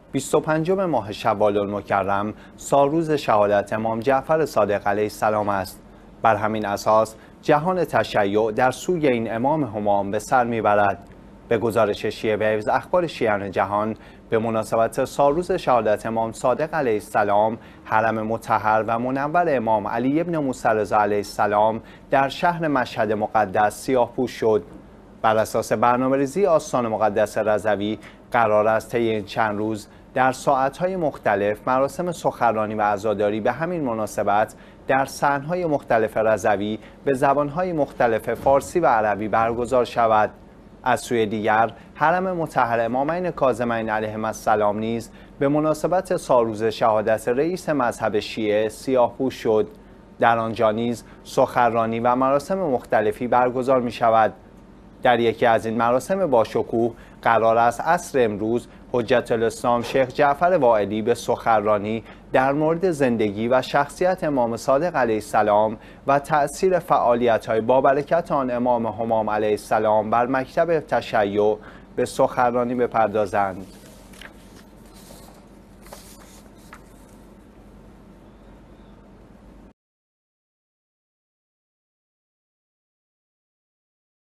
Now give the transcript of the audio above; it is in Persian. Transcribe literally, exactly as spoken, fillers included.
بیست و پنجم ماه شوال المکرم سالروز شهادت امام جعفر صادق علیه السلام است. بر همین اساس جهان تشیع در سوی این امام همام به سر میبرد. به گزارش شیعه به حفظ اخبار شیعیان جهان، به مناسبت سالروز شهادت امام صادق علیه السلام، حرم مطهر و منور امام علی ابن موسی رضا علیه السلام در شهر مشهد مقدس سیاه‌پوش شد. بر اساس برنامه‌ریزی آستان مقدس رضوی قرار است طی این چند روز در ساعت‌های مختلف مراسم سخنرانی و عزاداری به همین مناسبت در صحن‌های مختلف رضوی به زبان‌های مختلف فارسی و عربی برگزار شود. از سوی دیگر حرم مطهر امامین کاظمین علیهم السلام نیز به مناسبت سالروز شهادت رئیس مذهب شیعه سیاه‌پوش شد. در آنجا نیز سخنرانی و مراسم مختلفی برگزار می شود. در یکی از این مراسم باشکوه قرار است عصر امروز حجت الاسلام شیخ جعفر واعدی به سخنرانی در مورد زندگی و شخصیت امام صادق علیه السلام و تأثیر فعالیت‌های بابرکت آن امام همام علیه السلام بر مکتب تشیع به سخنرانی بپردازند.